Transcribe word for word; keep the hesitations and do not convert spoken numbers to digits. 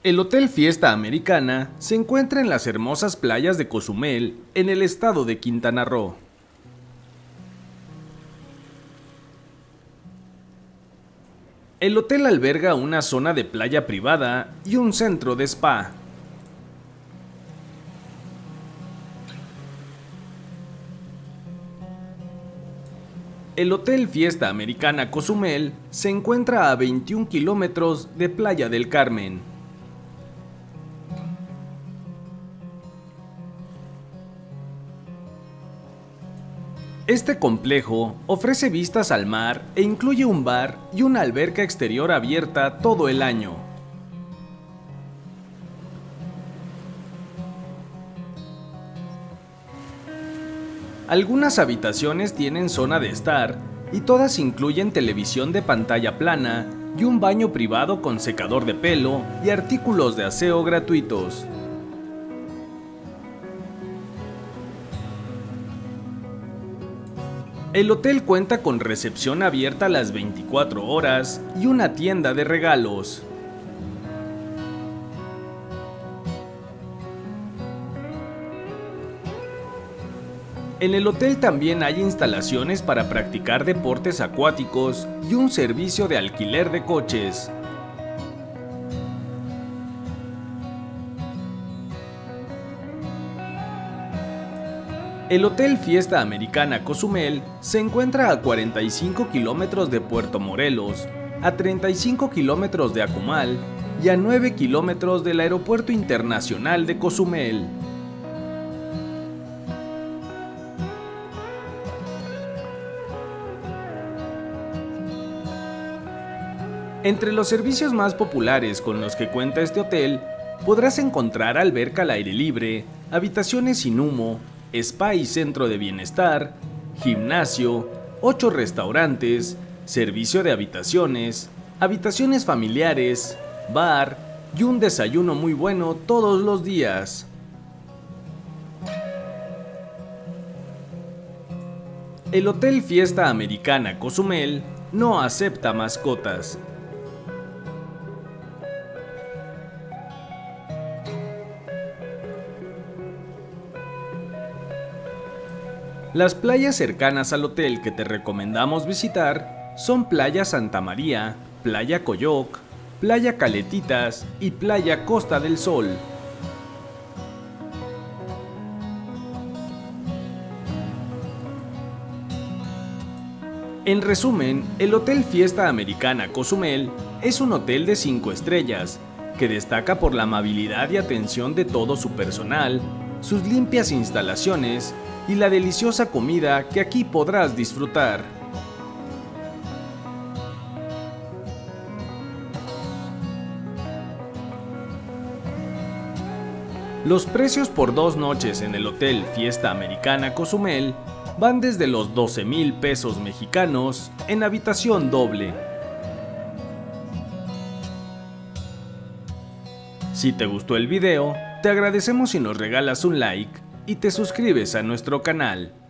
El Hotel Fiesta Americana se encuentra en las hermosas playas de Cozumel, en el estado de Quintana Roo. El hotel alberga una zona de playa privada y un centro de spa. El Hotel Fiesta Americana Cozumel se encuentra a veintiún kilómetros de Playa del Carmen. Este complejo ofrece vistas al mar e incluye un bar y una alberca exterior abierta todo el año. Algunas habitaciones tienen zona de estar y todas incluyen televisión de pantalla plana y un baño privado con secador de pelo y artículos de aseo gratuitos. El hotel cuenta con recepción abierta las veinticuatro horas y una tienda de regalos. En el hotel también hay instalaciones para practicar deportes acuáticos y un servicio de alquiler de coches. El Hotel Fiesta Americana Cozumel se encuentra a cuarenta y cinco kilómetros de Puerto Morelos, a treinta y cinco kilómetros de Akumal y a nueve kilómetros del Aeropuerto Internacional de Cozumel. Entre los servicios más populares con los que cuenta este hotel, podrás encontrar alberca al aire libre, habitaciones sin humo, spa y centro de bienestar, gimnasio, ocho restaurantes, servicio de habitaciones, habitaciones familiares, bar y un desayuno muy bueno todos los días. El Hotel Fiesta Americana Cozumel no acepta mascotas. Las playas cercanas al hotel que te recomendamos visitar son Playa Santa María, Playa Coyoc, Playa Caletitas y Playa Costa del Sol. En resumen, el Hotel Fiesta Americana Cozumel es un hotel de cinco estrellas que destaca por la amabilidad y atención de todo su personal, sus limpias instalaciones y la deliciosa comida que aquí podrás disfrutar. Los precios por dos noches en el Hotel Fiesta Americana Cozumel van desde los doce mil pesos mexicanos en habitación doble. Si te gustó el video, te agradecemos si nos regalas un like y te suscribes a nuestro canal.